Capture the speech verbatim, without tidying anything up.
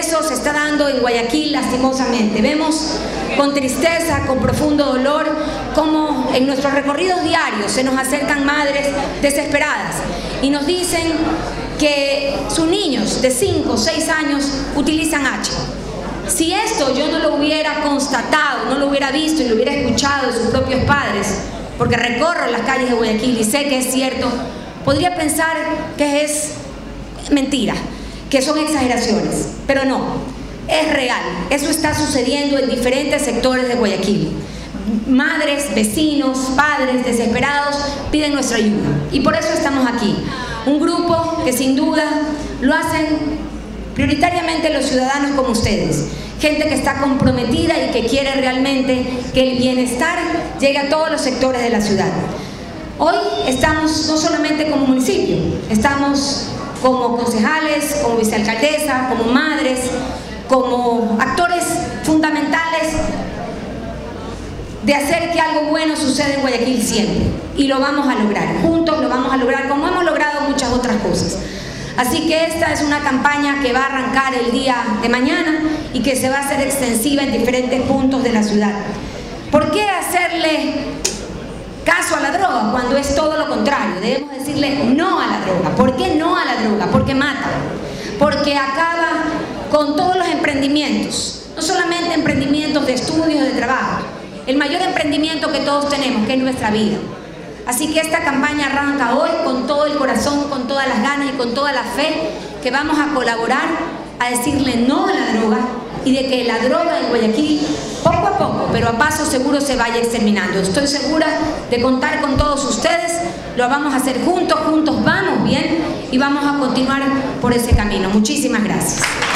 eso se está dando en Guayaquil lastimosamente. Vemos con tristeza, con profundo dolor, cómo en nuestros recorridos diarios se nos acercan madres desesperadas y nos dicen que sus niños de cinco o seis años utilizan H. Si esto yo no lo hubiera constatado, no lo hubiera visto y lo hubiera escuchado de sus propios padres, porque recorro las calles de Guayaquil y sé que es cierto, podría pensar que es mentira, que son exageraciones, pero no, es real. Eso está sucediendo en diferentes sectores de Guayaquil. Madres, vecinos, padres desesperados piden nuestra ayuda y por eso estamos aquí. Un grupo que sin duda lo hacen prioritariamente los ciudadanos como ustedes, gente que está comprometida y que quiere realmente que el bienestar llegue a todos los sectores de la ciudad. Hoy estamos no solamente como municipio, estamos como concejales, como vicealcaldesa, como madres, como actores fundamentales de hacer que algo bueno suceda en Guayaquil siempre. Y lo vamos a lograr, juntos lo vamos a lograr, como hemos logrado muchas otras cosas. Así que esta es una campaña que va a arrancar el día de mañana y que se va a hacer extensiva en diferentes puntos de la ciudad. ¿Por qué hacerle caso a la droga cuando es todo lo contrario? Debemos decirle no a la droga. ¿Por qué no a la droga? Porque mata, porque acaba con todos los emprendimientos, no solamente emprendimientos de estudios, de trabajo, el mayor emprendimiento que todos tenemos, que es nuestra vida. Así que esta campaña arranca hoy con todo el corazón, con todas las ganas y con toda la fe, que vamos a colaborar a decirle no a la droga y de que la droga en Guayaquil poco a poco, pero a paso seguro, se vaya exterminando. Estoy segura de contar con todos ustedes, lo vamos a hacer juntos, juntos vamos bien y vamos a continuar por ese camino. Muchísimas gracias.